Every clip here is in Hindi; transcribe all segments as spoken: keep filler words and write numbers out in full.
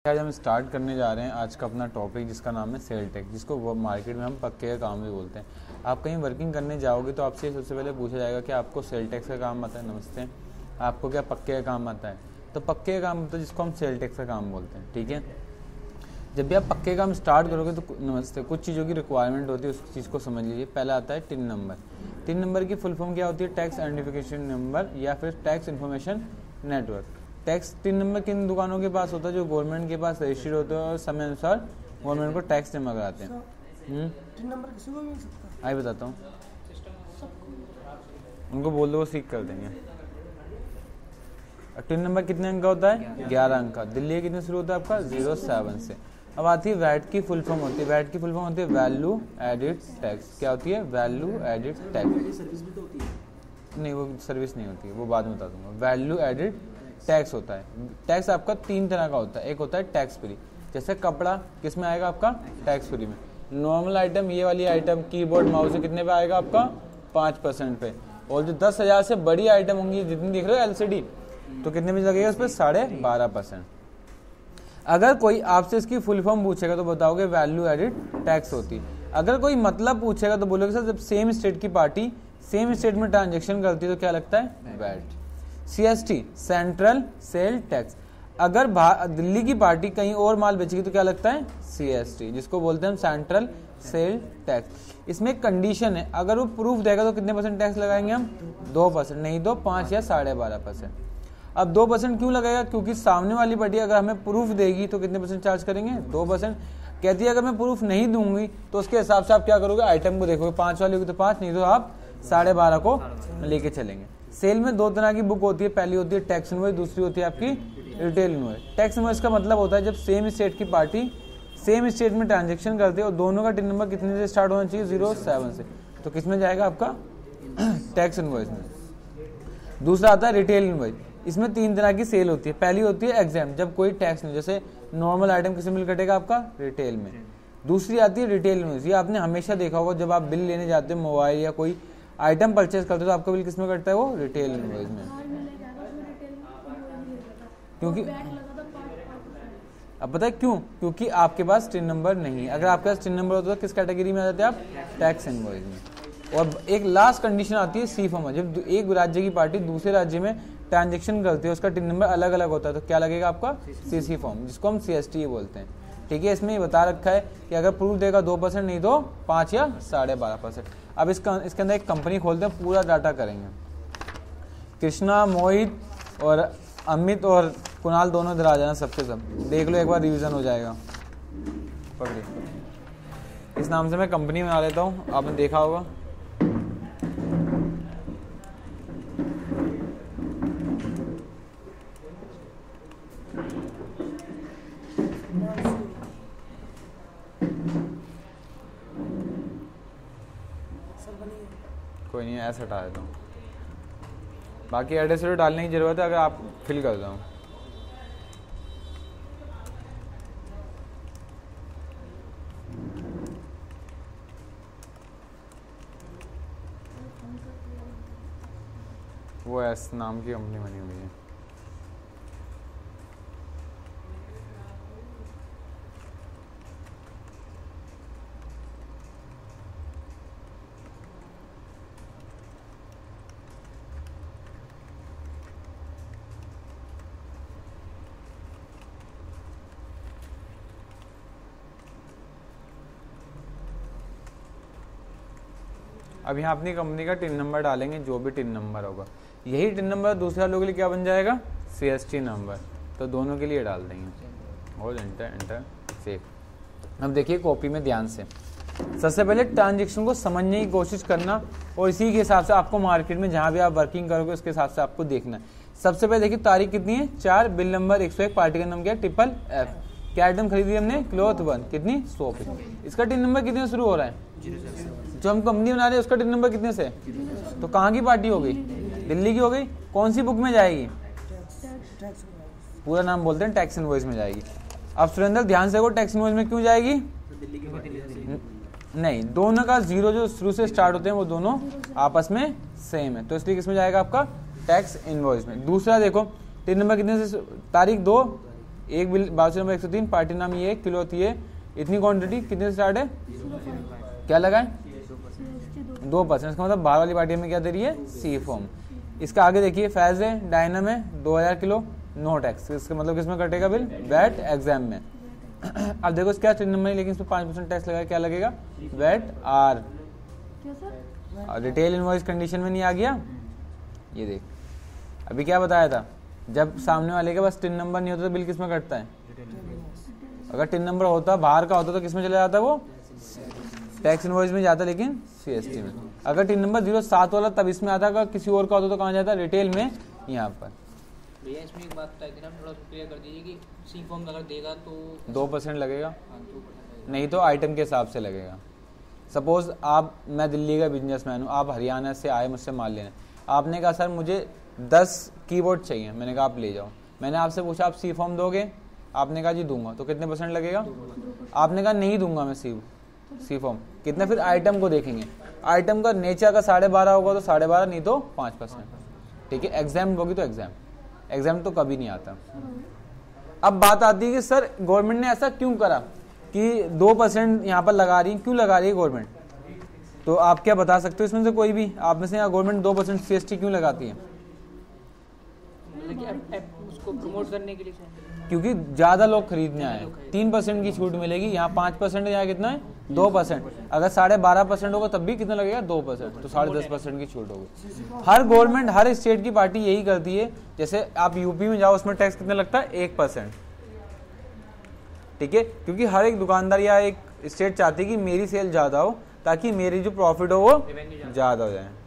आज हम स्टार्ट करने जा रहे हैं आज का अपना टॉपिक जिसका नाम है सेल टैक्स, जिसको वो मार्केट में हम पक्के का काम भी बोलते हैं। आप कहीं वर्किंग करने जाओगे तो आपसे सबसे पहले पूछा जाएगा कि आपको सेल टैक्स का काम आता है। नमस्ते, आपको क्या पक्के का काम आता है? तो पक्के का काम होता है जिसको हम सेल टैक्स का काम बोलते हैं। ठीक है, जब भी आप पक्के का काम स्टार्ट करोगे तो नमस्ते कुछ चीज़ों की रिक्वायरमेंट होती है, उस चीज़ को समझ लीजिए। पहला आता है टिन नंबर। टिन नंबर की फुल फॉर्म क्या होती है? टैक्स आइडेंटिफिकेशन नंबर या फिर tax information network. Tax TIN number किन दुकानों के पास होता है? जो गवर्नमेंट के पास रजिस्टर्ड होते हैं और समय अनुसार गवर्नमेंट को टैक्स जमा कराते हैं। टिन नंबर किसी को मिल सकता है? आई बताता हूँ, उनको बोल दो वो सीख कर देंगे। टिन नंबर कितने अंक का होता है? ग्यारह अंक का। दिल्ली कितने शुरू होता है आपका? जीरो सेवन से। अब आती है वैट की फुल फॉर्म होती है। वैट की फुल फॉर्म होती है वैल्यू एडिड टैक्स। क्या होती है? Value added tax. सर्विस भी तो होती है। नहीं, वो सर्विस नहीं होती है, वो बाद में बता दूंगा। वैल्यू एडिड टैक्स होता है। टैक्स आपका तीन तरह का होता है। एक होता है टैक्स फ्री, जैसे कपड़ा किस में आएगा आपका? टैक्स फ्री में। नॉर्मल आइटम, ये वाली आइटम कीबोर्ड माउस से कितने पे आएगा आपका? पाँच परसेंट पे। और जो दस हजार से बड़ी आइटम होंगी, जितनी दिख रहे हो एलसीडी, तो कितने में लगेगा उस पर? साढ़े बारह परसेंट। अगर कोई आपसे इसकी फुल फॉर्म पूछेगा तो बताओगे वैल्यू एडिड टैक्स होती। अगर कोई मतलब पूछेगा तो बोलोगे सर जब सेम स्टेट की पार्टी सेम स्टेट में ट्रांजेक्शन करती है तो क्या लगता है? VAT. CST central sale tax. अगर दिल्ली की पार्टी कहीं और माल बेचेगी तो क्या लगता है? सीएसटी, जिसको बोलते हैं हम सेंट्रल सेल टैक्स। इसमें एक कंडीशन है, अगर वो प्रूफ देगा तो कितने परसेंट टैक्स लगाएंगे हम? दो परसेंट, नहीं तो पाँच या साढ़े बारह परसेंट। अब दो परसेंट क्यों लगेगा? क्योंकि सामने वाली पार्टी अगर हमें प्रूफ देगी तो कितने परसेंट चार्ज करेंगे? दो परसेंट। कहती है अगर मैं प्रूफ नहीं दूंगी तो उसके हिसाब से आप क्या करोगे? आइटम को देखोगे, पाँच वाली होगी तो पाँच, नहीं तो आप साढ़े बारह को लेके चलेंगे। सेल में दो तरह की बुक होती है, पहली होती है टैक्स इनवॉइस, दूसरी होती है आपकी रिटेल इनवॉइस। टैक्स इनवॉइस का मतलब होता है जब सेम स्टेट की पार्टी सेम स्टेट में ट्रांजेक्शन करते हैं और दोनों का टिन नंबर कितने से स्टार्ट होना चाहिए? जीरो सेवन से, तो किस में जाएगा आपका? टैक्स इनवॉइस में। दूसरा आता है रिटेल इनवॉइस। इसमें तीन तरह की सेल होती है। पहली होती है एग्जाम, जब कोई टैक्स नहीं, जैसे नॉर्मल आइटम किस में मिल कटेगा आपका? रिटेल में। दूसरी आती है रिटेल इनवॉइस। ये आपने हमेशा देखा होगा, जब आप बिल लेने जाते हो मोबाइल या कोई आइटम परचेज करते हो तो आपका बिल किस में कटता है? वो रिटेल इनवॉइस में। क्योंकि अब पता है क्यों? क्योंकि आपके पास टिन नंबर नहीं। अगर आपके पास टिन नंबर होता तो किस कैटेगरी में आ जाते हैं आप? टैक्स इनवॉइस में। और एक लास्ट कंडीशन आती है सी फॉर्म। जब एक राज्य की पार्टी दूसरे राज्य में ट्रांजेक्शन करती है, उसका टिन नंबर अलग अलग होता है, तो क्या लगेगा आपका? सीसी फॉर्म, जिसको हम सीएसटी बोलते हैं। ठीक है, इसमें बता रखा है कि अगर प्रूफ देगा दो परसेंट, नहीं तो पाँच या साढ़े बारह परसेंट। अब इसका इसके अंदर एक कंपनी खोलते हैं, पूरा डाटा करेंगे। कृष्णा, मोहित और अमित और कुणाल दोनों इधर आ जाना, सबके सब देख लो, एक बार रिवीजन हो जाएगा। पकड़िए, इस नाम से मैं कंपनी बना लेता हूँ, आपने देखा होगा। कोई नहीं, ऐसे हटा देता हूँ, बाकी एड्रेस डालने की जरूरत है, अगर आप फिल कर दो। वो एस नाम की कंपनी बनी हुई है। अब यहाँ अपनी कंपनी का टिन नंबर डालेंगे, जो भी टिन नंबर होगा। यही टिन नंबर दूसरे लोगों के लिए क्या बन जाएगा? CST number. तो दोनों के लिए डाल देंगे और एंटर एंटर सेव। अब देखिए कॉपी में ध्यान से, सबसे पहले ट्रांजेक्शन को समझने की कोशिश करना और इसी के हिसाब से आपको मार्केट में जहाँ भी आप वर्किंग करोगे उसके हिसाब से आपको देखना है। सबसे पहले देखिए तारीख कितनी है? चार। बिल नंबर एक सौ एक। पार्टी का नाम क्या है? Triple F. क्या आइटम खरीदी हमने? Cloth one. कितनी? सौ पे। इसका टिन नंबर कितने से शुरू हो रहा है? जो हम कंपनी बना रहे हैं उसका टिन नंबर कितने से? तो कहाँ की पार्टी हो गई? दिल्ली की हो गई। कौन सी बुक में जाएगी? पूरा नाम बोलते हैं, टैक्स इनवॉइस में जाएगी। अब सुरेंद्र ध्यान से, वो टैक्स इनवॉइस में क्यों जाएगी? नहीं, दोनों का जीरो जो शुरू से स्टार्ट होते हैं वो दोनों आपस में सेम है, तो इसलिए किसमें जाएगा आपका? टैक्स इनवॉइस में। दूसरा देखो टिन नंबर कितने से? तारीख दो एक बिल बाउचर नंबर एक सौ तीन, पार्टी नाम ये, किलोथ ये, इतनी क्वांटिटी कितने से स्टार्ट है, क्या लगा है, दो परसेंट। इसका मतलब बाहर वाली पार्टी में क्या दे रही है, सी फॉर्म। इसका आगे देखिए, फैज है डायनम है दो हज़ार किलो, नो टैक्स। इसका मतलब किसमें कटेगा बिल, वैट एग्जाम में। अब देखो इसका तीन नंबर है, लेकिन इसमें पाँच परसेंट टैक्स लगा, क्या लगेगा, VAT R. Retail invoice condition में नहीं आ गया, ये देख अभी क्या बताया था, जब सामने वाले के पास टिन नंबर नहीं होता तो बिल किसमें कटता है, अगर टिन नंबर होता बाहर का होता तो किसमें चला जाता, वो टैक्स इनवॉइस में जाता, लेकिन सीएसटी में। अगर टिन नंबर जीरो सात वाला तब इसमें आता, अगर किसी और का होता तो कहाँ जाता, रिटेल में, यहाँ पर। भैया इसमें एक बात बताई थी ना, थोड़ा क्लियर कर दीजिए कि सी फॉर्म अगर देगा तो दो परसेंट लगेगा, हाँ, दो परसेंट नहीं तो आइटम के हिसाब से लगेगा। सपोज आप, मैं दिल्ली का बिजनेसमैन हूँ, आप हरियाणा से आए मुझसे माल लेने, आपने कहा सर मुझे दस कीबोर्ड चाहिए, मैंने कहा आप ले जाओ। मैंने आपसे पूछा आप सी फॉर्म दोगे, आपने कहा जी दूंगा, तो कितने परसेंट लगेगा, आपने कहा नहीं दूंगा मैं सी सी फॉर्म, कितना, फिर आइटम को देखेंगे, आइटम का नेचर का साढ़े बारह होगा तो साढ़े बारह, नहीं तो पाँच परसेंट, ठीक है। एग्जाम होगी तो एग्जाम, एग्जाम तो कभी नहीं आता। अब बात आती है कि सर गवर्नमेंट ने ऐसा क्यों करा कि दो परसेंट यहाँ पर लगा रही है, क्यों लगा रही है गवर्नमेंट, तो आप क्या बता सकते हो इसमें से कोई भी, आप में से यहाँ गवर्नमेंट दो परसेंट सीएसटी क्यों लगाती है, मतलब कि अब- अब उसको प्रमोट करने के लिए शायद। क्योंकि ज्यादा लोग खरीदने आए, तीन परसेंट की छूट मिलेगी, यहाँ पाँच परसेंट, यहाँ कितना है, दो परसेंट। अगर साढ़े बारह परसेंट होगा तब भी कितना लगेगा, दो परसेंट, तो साढ़े दस परसेंट की छूट होगी। हर गवर्नमेंट, हर स्टेट की पार्टी यही करती है। जैसे आप यूपी में जाओ, उसमें टैक्स कितना लगता है, एक परसेंट, ठीक है, क्योंकि हर एक दुकानदार या एक स्टेट चाहती है कि मेरी सेल ज्यादा हो, ताकि मेरी जो प्रॉफिट हो वो ज्यादा हो जाए।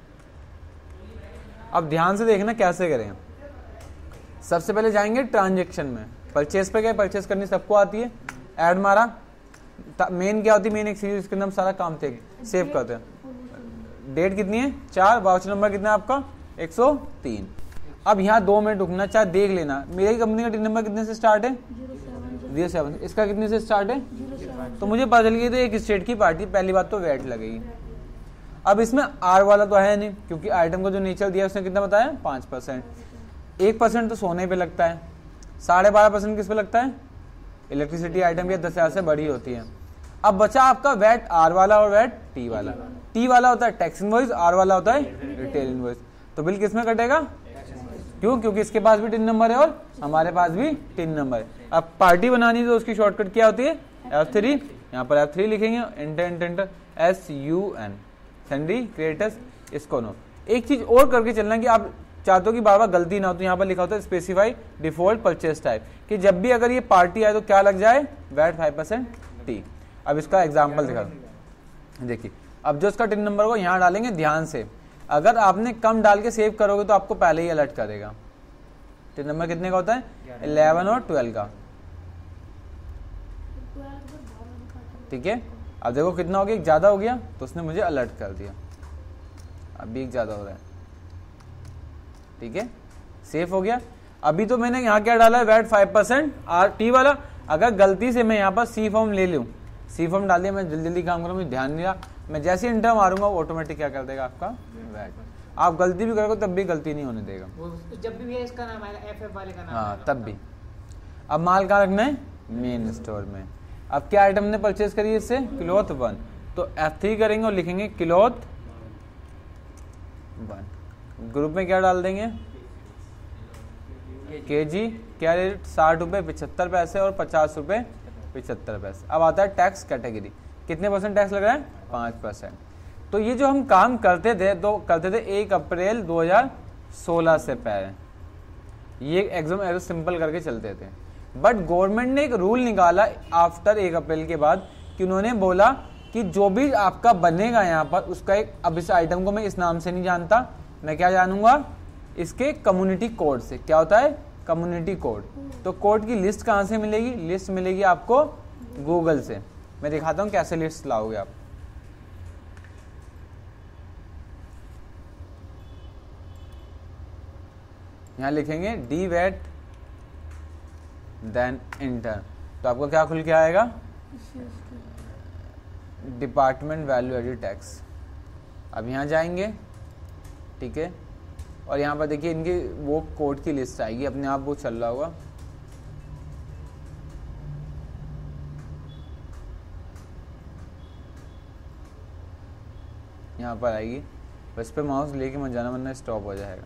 अब ध्यान से देखना कैसे करें। सबसे पहले जाएंगे ट्रांजेक्शन में, परचेज पे गए, परचेज करनी सबको आती है, ऐड मारा, मेन क्या होती है, मेन एक सीरीज, इसके अंदर हम सारा काम थे सेव करते हैं। डेट कितनी है, चार, वाउचर नंबर कितना है आपका, एक सौ तीन। अब यहाँ दो मिनट रुकना, चाहे देख लेना मेरी कंपनी का टिन नंबर कितने से स्टार्ट है, जीरो सेवन, इसका कितने से स्टार्ट है, तो मुझे पता चल गई तो एक स्टेट की पार्टी, पहली बात तो वैट लगेगी। अब इसमें आर वाला तो है नहीं, क्योंकि आइटम को जो नेचर दिया उसने कितना बताया, पाँच परसेंट। एक परसेंट तो सोने पे लगता है, साढ़े बारह परसेंट किस पे लगता है, इलेक्ट्रिसिटी आइटम या दस हजार से बड़ी होती है। अब बचा आपका वैट आर वाला और वैट टी वाला। टी वाला होता है टैक्स इनवॉइस, आर वाला होता है रिटेल इनवॉइस। तो बिल किस में कटेगा, क्यों, क्योंकि इसके पास भी टिन नंबर है और हमारे पास भी टिन नंबर है। अब पार्टी बनानी तो उसकी शॉर्टकट क्या होती है, एफ थ्री, यहाँ पर एफ थ्री लिखेंगे, enter enter S U N, sundry creditors इसको नो। एक चीज और करके चलना कि आप चाहते हो कि बार बार गलती ना हो, तो यहाँ पर लिखा होता है स्पेसिफाई डिफॉल्ट परचेज टाइप, कि जब भी अगर ये पार्टी आए तो क्या लग जाए, वैट फाइव परसेंट टी। अब इसका एग्जाम्पल दिखा, देखिए अब जो इसका टिन नंबर को यहाँ डालेंगे ध्यान से, अगर आपने कम डाल के सेव करोगे तो आपको पहले ही अलर्ट करेगा। टिन नंबर कितने का होता है, इलेवन और ट्वेल्व का, ठीक है। अब देखो कितना हो गया, एक ज्यादा हो गया तो उसने मुझे अलर्ट कर दिया, अभी एक ज्यादा हो रहा है, ठीक है, सेफ हो गया। अभी तो मैंने यहाँ क्या डाला है, VAT five percent R T वाला। अगर गलती से मैं यहाँ पर सी फॉर्म ले लूँ, सी फॉर्म डाल दिया, मैं जल्दी जल्दी काम करूँ, मुझे ध्यान नहीं रहा, मैं जैसे इंटर मारूंगा ऑटोमेटिक क्या कर देगा आपका वैट। आप गलती भी करोगे तब भी गलती नहीं होने देगा, वो जब भी भैया इसका नाम आएगा, एफ एफ वाले का नाम हाँ आएगा, तब भी। अब माल कहाँ रखना है, मेन स्टोर में। अब क्या आइटम ने परचेज करी इससे, क्लॉथ वन, तो एफ थ्री करेंगे और लिखेंगे क्लॉथ वन। ग्रुप में क्या डाल देंगे, केजी, क्या रेट, साठ रुपए पिछहत्तर पैसे और पचास रुपए पिछहत्तर पैसे। अब आता है टैक्स कैटेगरी, कितने परसेंट टैक्स लग रहा है, पाँच परसेंट। तो ये जो हम काम करते थे तो करते थे एक अप्रैल दो हज़ार सोलह से पहले, ये एग्जाम ऐसे सिंपल करके चलते थे। बट गवर्नमेंट ने एक रूल निकाला आफ्टर एक अप्रैल के बाद, कि उन्होंने बोला कि जो भी आपका बनेगा यहाँ पर उसका एक, अब इस आइटम को मैं इस नाम से नहीं जानता, मैं क्या जानूंगा, इसके कम्युनिटी कोड से। क्या होता है, कम्युनिटी कोड। तो कोड की लिस्ट कहाँ से मिलेगी, लिस्ट मिलेगी आपको गूगल से। मैं दिखाता हूँ कैसे लिस्ट लाओगे आप। यहाँ लिखेंगे डी वैट देन इंटर, तो आपको क्या खुल के आएगा, डिपार्टमेंट वैल्यू एडेड टैक्स। अब यहाँ जाएंगे, ठीक है, और यहाँ पर देखिए इनकी वो कोड की लिस्ट आएगी, अपने आप वो चल रहा होगा, यहाँ पर आएगी, बस पे माउस लेके मत जाना वरना स्टॉप हो जाएगा।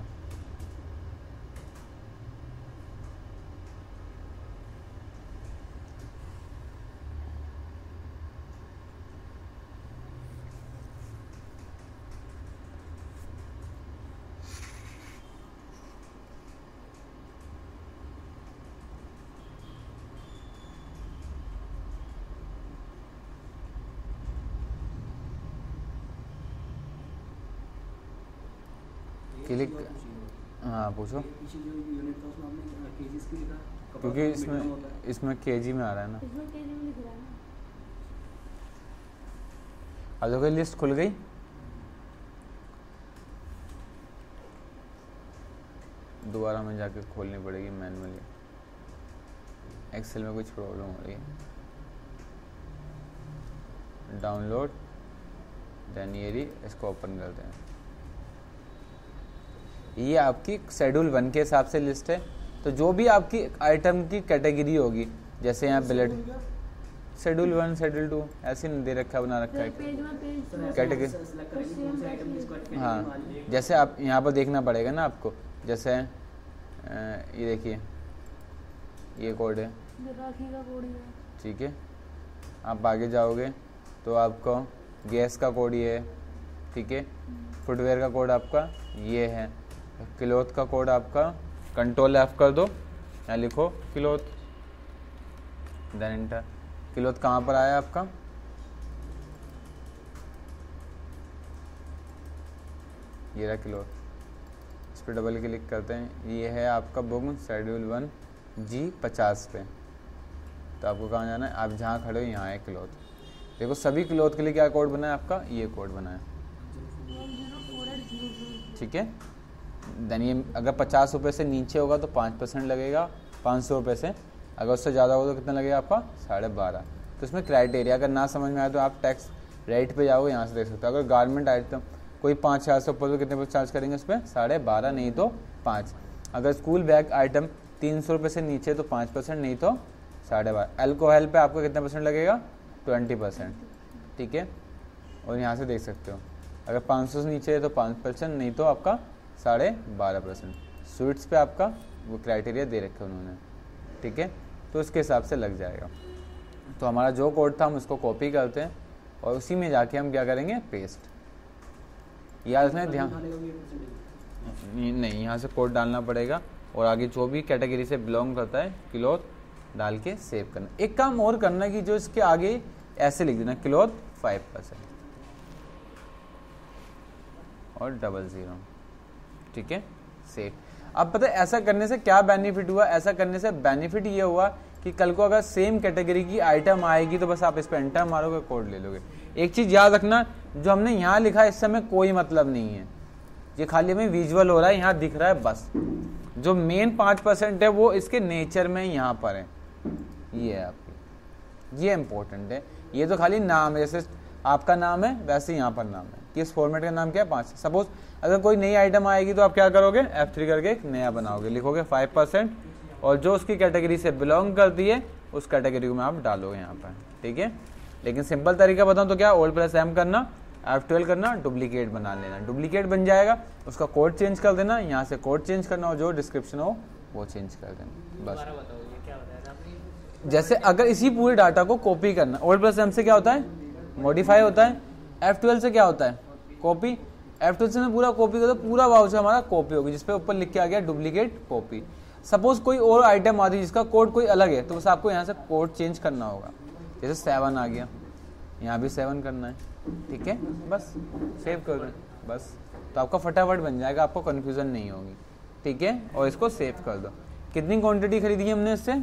क्लिक, हाँ पूछो। पीछे जो यूनिट था उसमें आपने केजीस की लिखा, क्योंकि इसमें इसमें केजी में आ रहा है ना। इसमें केजी में लिख रहा है ना। अब देखो लिस्ट खुल गई। दोबारा में जाके खोलनी पड़ेगी मैनुअली, एक्सेल में कुछ प्रॉब्लम हो रही है। डाउनलोड, देन ये रही, इसको ओपन करते हैं। ये आपकी शेड्यूल वन के हिसाब से लिस्ट है। तो जो भी आपकी आइटम की कैटेगरी होगी, जैसे यहाँ ब्लड शेड्यूल वन, शेड्यूल टू ऐसे नहीं दे रखा, बना रखा है पेज में पेज कैटेगरी। हाँ, जैसे आप यहाँ पर देखना पड़ेगा ना आपको, जैसे अ, ये देखिए ये कोड है, राखी का कोड है। ठीक है। आप आगे जाओगे तो आपको गैस का कोड ये है, ठीक है। फुटवेयर का कोड आपका ये है। क्लॉथ का कोड आपका, कंट्रोल एफ कर दो, यहाँ लिखो क्लॉथ, देन एंटर। क्लॉथ कहाँ पर आया आपका, ये रहा क्लॉथ। इस पर डबल क्लिक करते हैं, ये है आपका बुक शेड्यूल वन जी पचास पे। तो आपको कहाँ जाना है, आप जहाँ खड़े हो यहाँ है क्लॉथ। देखो सभी क्लॉथ के लिए क्या कोड बना है आपका, ये कोड बना है, ठीक है। देन ये अगर पचास रुपये से नीचे होगा तो पाँच परसेंट लगेगा पाँच सौ रुपये से, अगर उससे ज़्यादा होगा तो कितना लगेगा आपका, साढ़े बारह। तो इसमें क्राइटेरिया अगर ना समझ में आए तो आप टैक्स रेट पे जाओगे, यहाँ से देख सकते हो। अगर गारमेंट आइटम कोई पाँच हज़ार से ऊपर तो कितने पर चार्ज करेंगे उस पर, साढ़े बारह, नहीं तो पाँच। अगर स्कूल बैग आइटम तीन सौ रुपये से नीचे तो पाँच परसेंट, नहीं तो साढ़े बारह। अल्कोहल पे आपको कितना परसेंट लगेगा, ट्वेंटी परसेंट, ठीक है। और यहाँ से देख सकते हो अगर पाँच सौ से नीचे है तो पाँच परसेंट, नहीं तो आपका साढ़े बारह परसेंट। स्वीट्स पे आपका वो क्राइटेरिया दे रखे उन्होंने, ठीक है। तो उसके हिसाब से लग जाएगा। तो हमारा जो कोड था हम उसको कॉपी करते हैं और उसी में जाके हम क्या करेंगे, पेस्ट। याद रखना, ध्यान नहीं, यहाँ से कोड डालना पड़ेगा और आगे जो भी कैटेगरी से बिलोंग करता है क्लॉथ डाल के सेव करना। एक काम और करना कि जो इसके आगे ऐसे लिख देना, क्लॉथ फाइव परसेंट और डबल ज़ीरो, ठीक है, सेव। अब पता है ऐसा करने से क्या बेनिफिट हुआ, ऐसा करने से बेनिफिट ये हुआ कि कल को अगर सेम कैटेगरी की आइटम आएगी तो बस आप इस पर एंटर मारोगे, कोड ले लोगे। एक चीज़ याद रखना, जो हमने यहाँ लिखा है इससे हमें कोई मतलब नहीं है, ये खाली हमें विजुअल हो रहा है, यहाँ दिख रहा है बस। जो मेन पाँच परसेंट है वो इसके नेचर में यहाँ पर है, ये है आपकी, ये इम्पोर्टेंट है। ये तो खाली नाम है, जैसे आपका नाम है वैसे यहाँ पर नाम है, किस फॉर्मेट का नाम क्या है, पाँच। सपोज अगर कोई नई आइटम आएगी तो आप क्या करोगे, एफ थ्री करके एक नया बनाओगे, लिखोगे फाइव परसेंट और जो उसकी कैटेगरी से बिलोंग करती है उस कैटेगरी में आप डालोगे यहाँ पर, ठीक है। लेकिन सिंपल तरीका बताऊँ तो क्या, ओल्ड प्लस एम करना, एफ ट्वेल्व करना, डुप्लीकेट बना लेना, डुप्लीकेट बन जाएगा, उसका कोड चेंज कर देना, यहाँ से कोड चेंज करना और जो डिस्क्रिप्शन हो वो चेंज कर देना, बस। जैसे अगर इसी पूरे डाटा को कॉपी करना, ओल्ड प्लस एम से क्या होता है, मॉडिफाई होता है, एफ ट्वेल्व से क्या होता है, कॉपी। एफ ट्वेल्व से मैं पूरा कॉपी करता, पूरा वाउचर हमारा कॉपी होगी, जिसपे ऊपर लिख के आ गया डुप्लीकेट कॉपी। सपोज कोई और आइटम आती है जिसका कोड कोई अलग है तो बस आपको यहाँ से कोड चेंज करना होगा, जैसे सेवन आ गया, यहाँ भी सेवन करना है, ठीक है, बस सेव कर दें बस। तो आपका फटाफट बन जाएगा, आपको कन्फ्यूजन नहीं होगी, ठीक है। और इसको सेव कर दो। कितनी क्वांटिटी खरीदी है हमने इससे,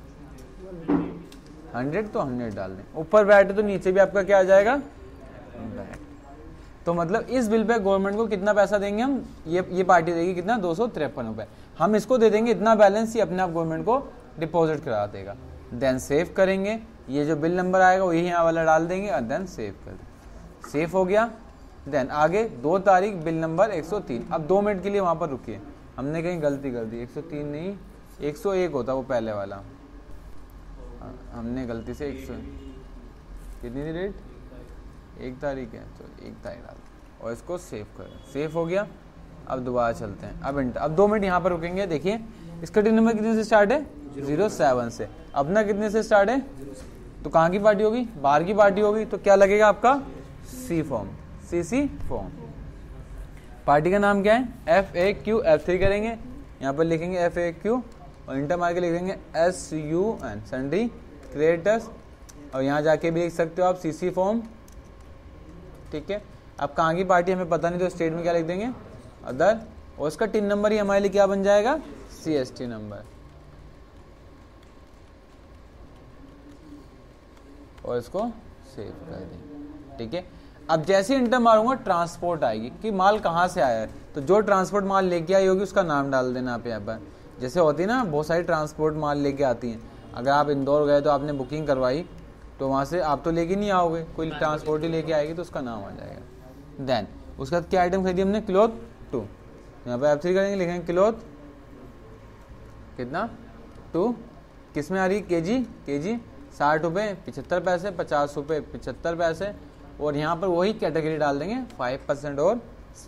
हंड्रेड, तो हंड्रेड डाल दें। ऊपर वैट तो नीचे भी आपका क्या आ जाएगा, वैट। तो मतलब इस बिल पे गवर्नमेंट को कितना पैसा देंगे हम, ये ये पार्टी देगी कितना, दो सौ तिरपन रुपए। हम इसको दे देंगे इतना बैलेंस, ही अपने आप गवर्नमेंट को डिपॉजिट करा देगा। देन सेव करेंगे, ये जो बिल नंबर आएगा वही यहाँ वाला डाल देंगे और देन सेव कर देंगे। सेव हो गया। देन आगे दो तारीख बिल नंबर एक सौ तीन। अब दो मिनट के लिए वहाँ पर रुकिए, हमने कहीं गलती कर दी, एक सौ तीन नहीं एक सौ एक होता वो पहले वाला, हमने गलती से एक सौ, कितनी थी डेट, एक तारीख है तो एक तारीख डाल और इसको सेव करें, सेव हो गया। अब दोबारा चलते हैं, अब इंटर, अब दो मिनट यहाँ पर रुकेंगे। देखिए इसका टिन नंबर कितने से स्टार्ट है, जीरो सेवन से, अपना कितने से स्टार्ट है, तो कहाँ की पार्टी होगी, बाहर की पार्टी होगी, तो क्या लगेगा आपका C form, C C form. Party का नाम क्या है, F A Q, F three करेंगे, यहाँ पर लिखेंगे एफ ए क्यू और इंटर मार के लिखेंगे S U N, sundry creditors, और यहाँ जाके भी लिख सकते हो आप सी सी फॉर्म। ठीक है, अब कहाँ की पार्टी हमें पता नहीं, तो स्टेट में क्या लिख देंगे, अदर, और उसका टिन नंबर ही हमारे लिए क्या बन जाएगा, सी एस टी नंबर, और इसको सेव कर दें। ठीक है, अब जैसे इंटर मारूंगा ट्रांसपोर्ट आएगी कि माल कहाँ से आया है, तो जो ट्रांसपोर्ट माल लेके आई होगी उसका नाम डाल देना आप यहाँ पर। जैसे होती है ना, बहुत सारी ट्रांसपोर्ट माल लेके आती हैं, अगर आप इंदौर गए तो आपने बुकिंग करवाई, तो वहाँ से आप तो लेके नहीं आओगे, कोई ट्रांसपोर्ट ही लेके आएगी, तो उसका नाम आ जाएगा। देन उसके बाद क्या आइटम खरीदी हमने, क्लॉथ टू, यहाँ पर एफ थ्री करेंगे, लिखेंगे क्लॉथ कितना, टू, किस में आ रही, के जी, के जी साठ रुपये पिछहत्तर पैसे, पचास रुपये पिछहत्तर पैसे, और यहाँ पर वही कैटेगरी डाल देंगे फाइव परसेंट और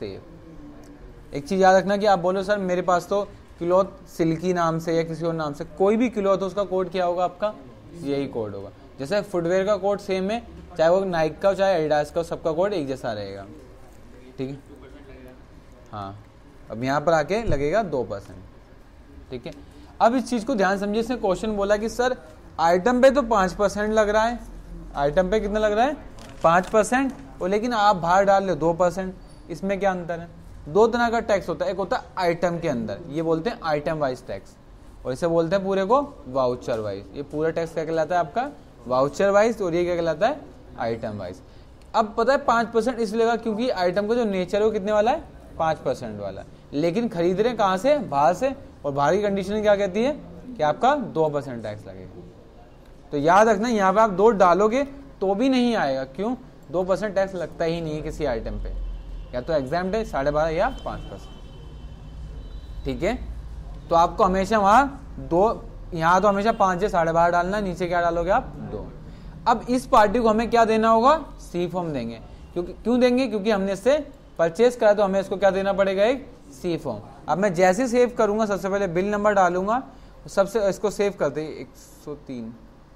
सेव। एक चीज़ याद रखना कि आप बोलो सर मेरे पास तो क्लॉथ सिल्की नाम से या किसी और नाम से, कोई भी क्लॉथ हो उसका कोड क्या होगा आपका, यही कोड होगा। जैसे फुटवेयर का कोड सेम है, चाहे वो नाइक का हो चाहे एडिडास का हो, सबका कोड एक जैसा रहेगा। ठीक है, हाँ, अब यहाँ पर आके लगेगा दो परसेंट। ठीक है, अब इस चीज़ को ध्यान समझिए, इसने क्वेश्चन बोला कि सर आइटम पे तो पाँच परसेंट लग रहा है, आइटम पे कितना लग रहा है, पाँच परसेंट, और लेकिन आप बाहर डाल लो दो परसेंट, इसमें क्या अंतर है, दो तरह का टैक्स होता है, एक होता है आइटम के अंदर, ये बोलते हैं आइटम वाइज टैक्स, और इसे बोलते हैं पूरे को वाउचर वाइज। ये पूरा टैक्स क्या कहलाता है आपका, वाउचर वाइज, और ये क्या कहलाता है, आइटम वाइज। अब पता है पाँच परसेंट इसलिए लगा क्योंकि आइटम का जो नेचर है वो कितने वाला है, पाँच परसेंट वाला, लेकिन खरीद रहे कहाँ से, बाहर से, और बाहर की कंडीशन क्या कहती है कि आपका दो परसेंट टैक्स लगेगा। तो याद रखना यहाँ पे आप दो डालोगे तो भी नहीं आएगा, क्यों, दो परसेंट टैक्स लगता ही नहीं है किसी आइटम पे, या तो एग्जाम है साढ़े बारह या पाँच परसेंट। ठीक है, तो आपको हमेशा वहाँ दो, यहाँ तो हमेशा पाँच या साढ़े बारह डालना, नीचे क्या डालोगे आप, दो। अब इस पार्टी को हमें क्या देना होगा, सी फॉर्म देंगे, क्योंकि क्यों देंगे, क्योंकि हमने इससे परचेज करा, तो हमें इसको क्या देना पड़ेगा, एक सी फॉर्म। अब मैं जैसे सेव करूंगा, सबसे पहले बिल नंबर डालूंगा, सबसे इसको सेव करते एक सौ तीन।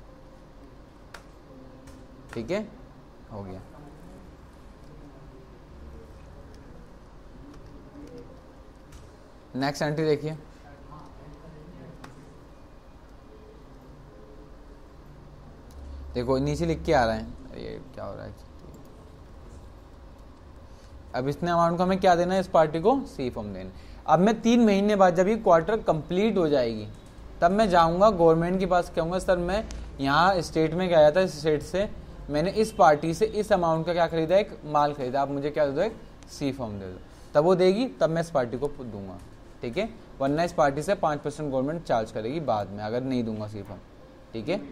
ठीक है, हो गया। नेक्स्ट एंट्री देखिए, देखो नीचे लिख के आ रहा है, ये क्या हो रहा है। अब इतने अमाउंट को हमें क्या देना है, इस पार्टी को सी फॉर्म देना। अब मैं तीन महीने बाद जब ये क्वार्टर कंप्लीट हो जाएगी, तब मैं जाऊंगा गवर्नमेंट के पास, कहूँगा सर मैं यहाँ स्टेट में गया था, इस स्टेट से मैंने इस पार्टी से इस अमाउंट का क्या खरीदा, एक माल खरीदा, आप मुझे क्या दे दो, एक सी फॉर्म दे दो। तब वो देगी, तब मैं इस पार्टी को दूंगा। ठीक है, वरना इस पार्टी से पाँच परसेंट गवर्नमेंट चार्ज करेगी बाद में, अगर नहीं दूंगा सी फॉर्म। ठीक है,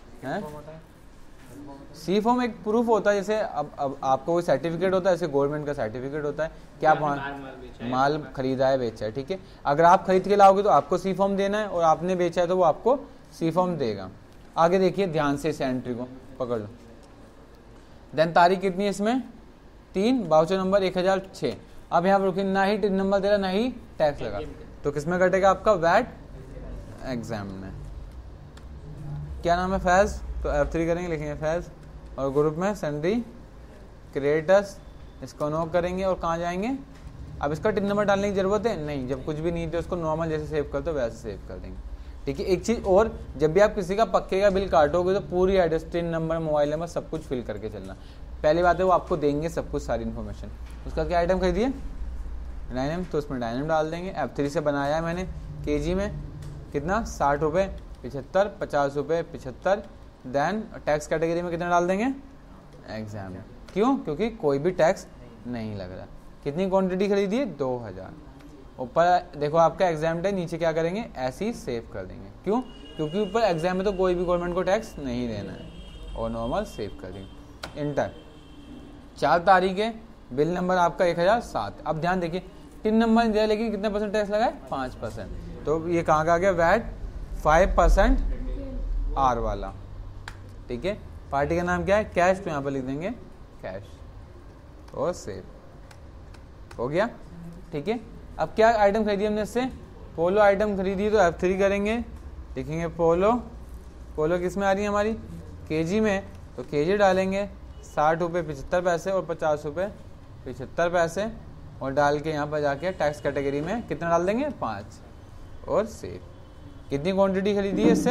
सी फॉर्म एक प्रूफ होता है, जैसे अब अब आपका कोई सर्टिफिकेट होता है, ऐसे गवर्नमेंट का सर्टिफिकेट होता है कि आप वहाँ माल खरीदा है, बेचा है। ठीक है, अगर आप खरीद के लाओगे तो आपको सी फॉर्म देना है, और आपने बेचा है तो वो आपको सी फॉर्म देगा। आगे देखिए ध्यान से, इस एंट्री को पकड़ लो। देन तारीख कितनी है इसमें, तीन, बाउचर नंबर एक हजार छः। अब यहाँ पर रुकिए, ना ही टिन नंबर दे रहा, ना ही टैक्स लगा, तो किसमें कटेगा आपका, वैट एग्जाम में। क्या नाम है, फैज, तो एफ थ्री करेंगे, लिखेंगे फैज, और ग्रुप में सन्ड्री क्रिएटर्स, इसको नो करेंगे, और कहाँ जाएंगे। अब इसका टिन नंबर डालने की जरूरत है नहीं, जब कुछ भी नहीं थे उसको नॉर्मल जैसे सेव करते हो वैसे सेव कर देंगे। ठीक है, एक चीज़ और, जब भी आप किसी का पक्के का बिल काटोगे तो पूरी address, TIN number, mobile number सब कुछ फिल करके चलना। पहली बात है वो आपको देंगे सब कुछ, सारी इन्फॉर्मेशन। उसका क्या आइटम खरीदिए, डायनम, तो उसमें डायनम डाल देंगे। एफ थ्री से बनाया है मैंने, केजी में कितना, साठ रुपये पिछहत्तर, पचास रुपये पिछहत्तर। देन टैक्स कैटेगरी में कितना डाल देंगे, एग्जाम। क्यों, क्योंकि कोई भी टैक्स नहीं लग रहा। कितनी क्वांटिटी खरीदी है, दो हज़ार। ऊपर देखो आपका एग्जाम है, नीचे क्या करेंगे, ऐसे ही सेव कर देंगे। क्यों, क्योंकि ऊपर एग्जाम में तो कोई भी गवर्नमेंट को टैक्स नहीं देना है, और नॉर्मल सेव कर देंगे। इंटर, चार तारीख है, बिल नंबर आपका एक हज़ार सात। अब ध्यान देखिए, टिन नंबर दिया लेकिन कितने परसेंट टैक्स लगा है, पाँच परसेंट। तो ये कहाँ का आ गया, वैट फाइव परसेंट आर वाला। ठीक है, पार्टी का नाम क्या है, कैश, तो यहाँ पर लिख देंगे कैश, और सेव। हो गया, ठीक है। अब क्या आइटम खरीदी हमने इससे, पोलो आइटम खरीदी, तो एफ थ्री करेंगे, लिखेंगे पोलो, पोलो किस में आ रही है हमारी, केजी में, तो केजी डालेंगे, साठ रुपये पचहत्तर पैसे और पचास रुपये पचहत्तर पैसे, और डाल के यहाँ पर जाके टैक्स कैटेगरी में कितना डाल देंगे, पाँच, और सेव। कितनी क्वांटिटी खरीदी है इससे,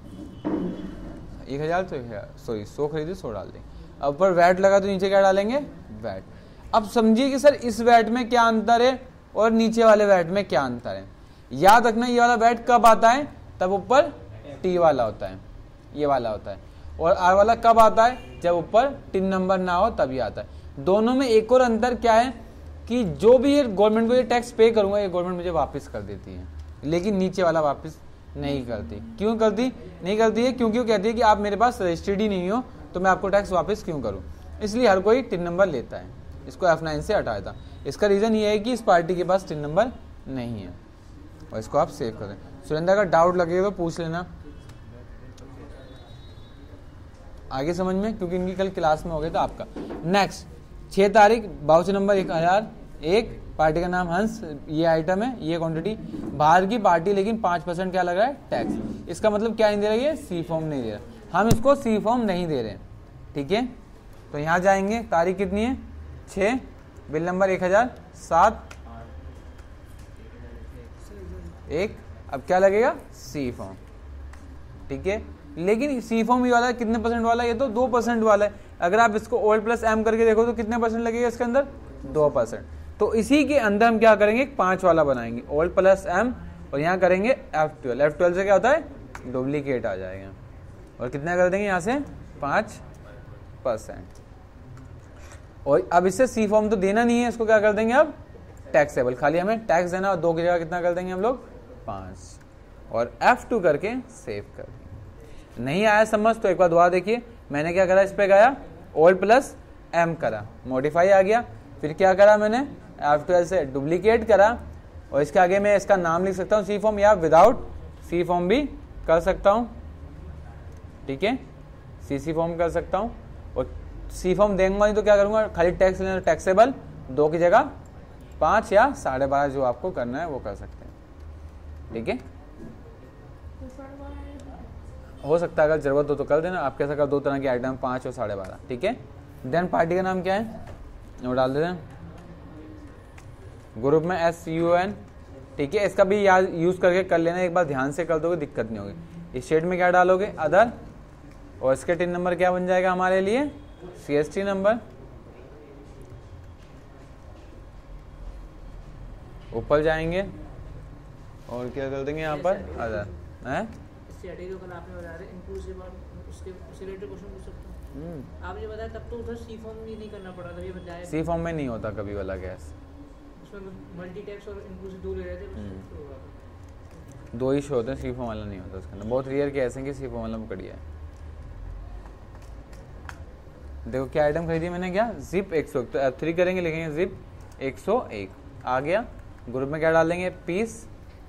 एक हज़ार, तो एक हज़ार सॉरी सौ खरीदी, सौ डाल देंगे। अब ऊपर वैट लगा तो नीचे क्या डालेंगे, वैट। अब समझिए कि सर इस वैट में क्या अंतर है और नीचे वाले वैट में क्या अंतर है। याद रखना ये वाला वैट कब आता है, तब ऊपर टी वाला होता है, ये वाला होता है, और आर वाला कब आता है, जब ऊपर टिन नंबर ना हो तभी आता है। दोनों में एक और अंतर क्या है कि जो भी ये गवर्नमेंट को ये टैक्स पे करूंगा, ये गवर्नमेंट मुझे वापस कर देती है, लेकिन नीचे वाला वापस नहीं करती। क्यों करती नहीं करती है, क्योंकि वो कहती है कि आप मेरे पास रजिस्टर्ड ही नहीं हो, तो मैं आपको टैक्स वापस क्यों करूं। इसलिए हर कोई टिन नंबर लेता है, इसको एफ नाइन से हटाया था। इसका रीजन ये है कि इस पार्टी के पास टिन नंबर नहीं है, और इसको आप सेव कर दें। सुरेंद्र का डाउट लगेगा तो पूछ लेना आगे समझ में, क्योंकि इनकी कल क्लास में हो गया था आपका। नेक्स्ट छह तारीख, बाउचर नंबर एक हजार एक, पार्टी का नाम हंस, ये आइटम है, ये क्वांटिटी, बाहर की पार्टी, लेकिन पाँच परसेंट क्या लग रहा है, टैक्स। इसका मतलब क्या नहीं दे रहा है, सी फॉर्म नहीं दे रहा, हम इसको सी फॉर्म नहीं दे रहे, ठीक है। तो यहाँ जाएंगे, तारीख कितनी है, छः, बिल नंबर एक हजार सात एक, अब क्या लगेगा, सी फॉर्म, ठीक है। लेकिन सी फॉर्म ये वाला कितने परसेंट वाला है, ये तो दो परसेंट वाला है। अगर आप इसको ओल्ड प्लस एम करके देखो तो कितने परसेंट लगेगा इसके अंदर, दो परसेंट। तो इसी के अंदर हम क्या करेंगे, पांच वाला बनाएंगे, ओल्ड प्लस एम, और यहाँ करेंगे एफ ट्वेल्व। एफ ट्वेल्व से क्या होता है, डुप्लीकेट आ जाएगा, और कितना कर देंगे यहाँ से, पाँच परसेंट। और अब इससे सी फॉर्म तो देना नहीं है, इसको क्या कर देंगे अब, टैक्सेबल, खाली हमें टैक्स देना, और दो की जगह कितना कर देंगे हम लोग, पाँच, और एफ टू करके सेव कर देंगे। नहीं आया समझ तो एक बार दोबारा देखिए, मैंने क्या करा, इस पे गया, ओल्ड प्लस एम करा, मॉडिफाई आ गया, फिर क्या करा मैंने, एफ ट्वेल्व से डुप्लीकेट करा, और इसके आगे मैं इसका नाम लिख सकता हूँ सी फॉर्म, या विदाउट सी फॉर्म भी कर सकता हूँ, ठीक है, सी सी फॉर्म कर सकता हूँ। और सी फॉर्म देंगे नहीं तो क्या करूँगा, खाली टैक्स लेना, टैक्सेबल, दो की जगह पाँच या साढ़े बारह, जो आपको करना है वो कर सकते हैं, ठीक है। हो सकता है अगर जरूरत हो तो कर देना, आप कैसा कर, दो तरह के आइटम, पाँच और साढ़े बारह, ठीक है। देन पार्टी का नाम क्या है, वो डाल देते हैं ग्रुप में एस यू एन, ठीक है। इसका भी याद यूज करके कर लेना, एक बार ध्यान से कर दोगे दिक्कत नहीं होगी। इस शेड में क्या डालोगे, अदर, और इसके टिन नंबर क्या बन जाएगा हमारे लिए, सी एस टी नंबर, ऊपर जाएंगे और क्या कर देंगे यहाँ पर, अदर है। इससे हटे जो कल आपने बताया था इंक्लूसिव, और उसके उससे रिलेटेड क्वेश्चन पूछ सकता हूँ। आपने बताया तब तो उधर सी फॉर्म भी नहीं करना पड़ा था, ये बताया सी फॉर्म में नहीं होता कभी वाला गैस, उसमें मल्टी टैक्स और इंक्लूसिव दो ले रहे थे, बस तो होगा। दो ही शो होते हैं, सी फॉर्म वाला नहीं होता उसके अंदर, बहुत रेयर केस है कि सी फॉर्म वाला बढ़िया है। देखो क्या आइटम खरीदी मैंने, क्या जिप एक सौ एक, तो एफ थ्री करेंगे, लिखेंगे जिप एक सौ एक, आ गया। ग्रुप में क्या डालेंगे, पीस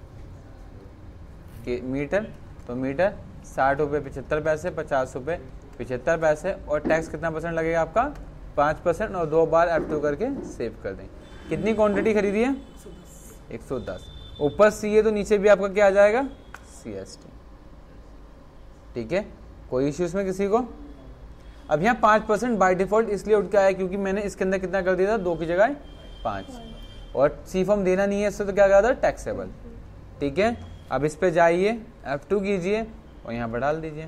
के मीटर, तो मीटर साठ रुपये पचहत्तर पैसे, पचास रुपये पचहत्तर पैसे, और टैक्स कितना परसेंट लगेगा आपका, पाँच परसेंट, और दो बार एफ टू करके सेव कर दें। कितनी क्वांटिटी खरीदी है, एक सौ दस, ऊपर सी है तो नीचे भी आपका क्या आ जाएगा, सी एस टी, ठीक है। कोई इश्यू इसमें किसी को। अब यहाँ पाँच परसेंट बाई डिफॉल्ट इसलिए उठ के आया क्योंकि मैंने इसके अंदर कितना कर दिया था, दो की जगह पाँच, और सी फॉर्म देना नहीं है इससे, तो क्या कहा था, टैक्सेबल, ठीक है। अब इस पे जाइए, एफ टू कीजिए और यहाँ पर डाल दीजिए,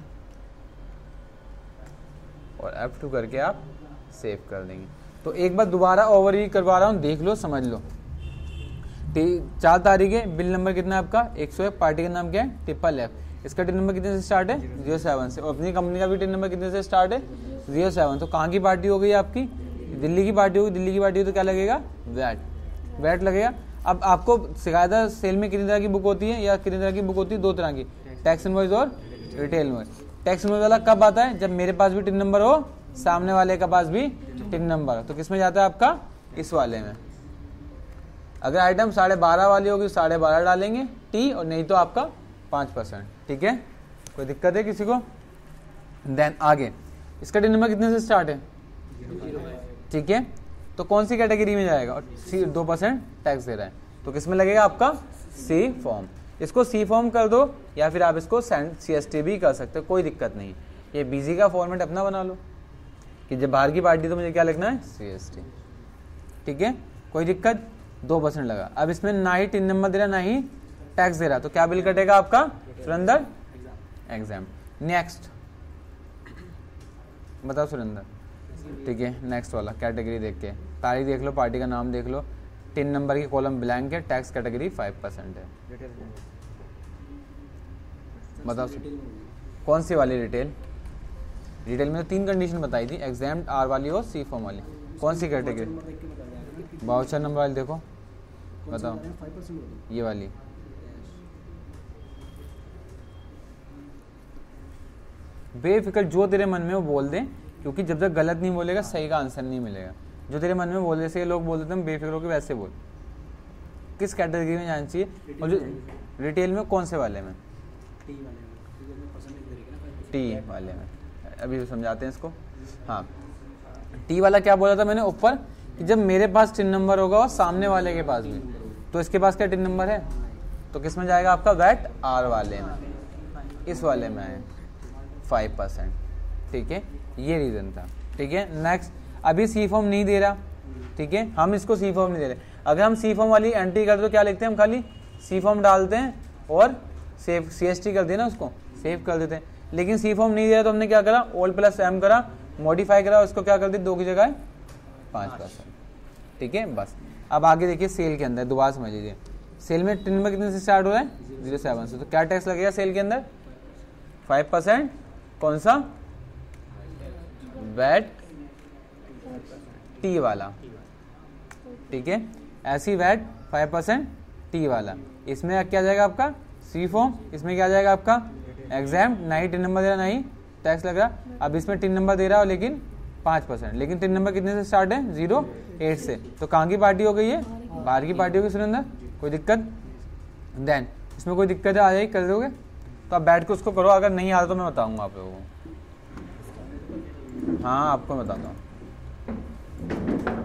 और एफ टू करके आप सेव कर देंगे। तो एक बार दोबारा ओवरव्यू करवा रहा हूँ, देख लो समझ लो। चार तारीख है, बिल नंबर कितना है आपका, एक सौ एक, पार्टी का नाम क्या है, ट्रिपल एफ, इसका टिन नंबर कितने से स्टार्ट है, जीरो सेवन से, और अपनी कंपनी का भी टिन नंबर कितने से स्टार्ट है, जीरो सेवन। तो कहाँ की पार्टी हो गई आपकी, दिल्ली की पार्टी होगी, दिल्ली की पार्टी हो तो क्या लगेगा, वैट, वैट लगेगा। अब आपको शिकायत सेल में कितनी तरह की बुक होती है, या कितनी तरह की बुक होती है, दो तरह की, टैक्स इनवॉइस और रिटेल इनवॉइस। टैक्स इनवॉइस वाला कब आता है, जब मेरे पास भी टिन नंबर हो, सामने वाले का पास भी टिन नंबर हो, तो किस में जाता है आपका, इस वाले में। अगर आइटम साढ़े बारह वाली होगी साढ़े बारह डालेंगे टी, और नहीं तो आपका पाँच परसेंट, ठीक है। कोई दिक्कत है किसी को। देन आगे इसका टिन नंबर कितने से स्टार्ट है, ठीक है। तो कौन सी कैटेगरी में जाएगा, और सी दो परसेंट टैक्स दे रहा है तो किस में लगेगा आपका सी फॉर्म। इसको सी फॉर्म कर दो या फिर आप इसको सी एस टी भी कर सकते हो, कोई दिक्कत नहीं। ये बीजी का फॉर्मेट अपना बना लो कि जब बाहर की पार्टी तो मुझे क्या लिखना है सी एस टी, ठीक है, कोई दिक्कत। दो परसेंट लगा। अब इसमें ना ही टिन नंबर दे रहा ना ही टैक्स दे रहा, तो क्या बिल कटेगा आपका सुरेंदर, एग्जाम। नेक्स्ट बताओ सुरेंदर, ठीक है। नेक्स्ट वाला कैटेगरी देख के तारीख देख लो, पार्टी का नाम देख लो, टिन नंबर की कॉलम ब्लैंक है, टैक्स कैटेगरी फाइव परसेंट है। बताओ सर, कौन सी वाली रिटेल? रिटेल में तो तीन कंडीशन बताई थी, एग्जाम, आर वाली और सी फॉर्म वाली। कौन सी कैटेगरी? बाउचर नंबर वाली देखो, बताओ ये वाली। बेफिक्र जो तेरे मन में वो बोल दे, क्योंकि जब तक गलत नहीं बोलेगा सही का आंसर नहीं मिलेगा। जो तेरे मन में बोल, जैसे लोग बोल देते हैं बेफिक्र होकर वैसे बोल। किस कैटेगरी में जाना चाहिए, और जो रिटेल में कौन से वाले में? टी वाले में। अभी समझाते हैं इसको। हाँ, टी वाला क्या बोला था मैंने ऊपर, कि जब मेरे पास टिन नंबर होगा और सामने वाले के पास भी, तो इसके पास क्या टिन नंबर है, तो किस में जाएगा आपका वैट आर वाले में, इस वाले में है फाइव परसेंट, ठीक है। ये रीजन था, ठीक है। नेक्स्ट, अभी सी फॉर्म नहीं दे रहा, ठीक है, हम इसको सी फॉर्म नहीं दे रहे। अगर हम सी फॉर्म वाली एंट्री करते तो क्या लिखते हैं हम, खाली सी फॉर्म डालते हैं और सेव सी एस टी कर देना, उसको सेव कर देते हैं। लेकिन सी फॉर्म नहीं दे रहा तो हमने क्या करा, ओल प्लस एम करा, मॉडिफाई करा, उसको क्या कर दिया, दो की जगह पाँच परसेंट, ठीक है। बस अब आगे देखिए सेल के अंदर, दोबारा समझ लीजिए। सेल में टिन नंबर कितने से स्टार्ट हो रहा है, जीरो सेवन से, तो क्या टैक्स लगेगा सेल के अंदर, फाइव परसेंट। कौन सा, वैट टी वाला, ठीक है। ऐसी वैट फाइव परसेंट टी वाला। इसमें क्या जाएगा आपका सी फॉर्म, इसमें क्या जाएगा आपका एग्जाम, ना ही टिन नंबर दे रहा ना ही टैक्स लग रहा। अब इसमें टिन नंबर दे रहा हो लेकिन पाँच परसेंट, लेकिन टिन नंबर कितने से स्टार्ट है, जीरो एट से, तो कहाँ की पार्टी हो गई है, बाहर की पार्टी होगी सुरेंद्र, कोई दिक्कत। देन इसमें कोई दिक्कत आ जाएगी, कर दोगे तो आप बैठ के उसको करो, अगर नहीं आता तो मैं बताऊंगा आप लोगों को। हाँ आपको बताता हूँ।